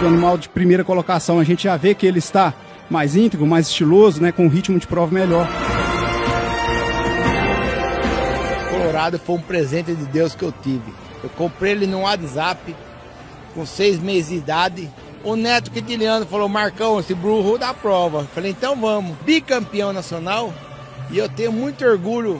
O animal de primeira colocação, a gente já vê que ele está mais íntegro, mais estiloso, né, com um ritmo de prova melhor. Colorado foi um presente de Deus que eu tive. Eu comprei ele no WhatsApp, com 6 meses de idade. O Neto Quintiliano falou: Marcão, esse burro dá prova. Eu falei: então vamos. Bicampeão nacional. E eu tenho muito orgulho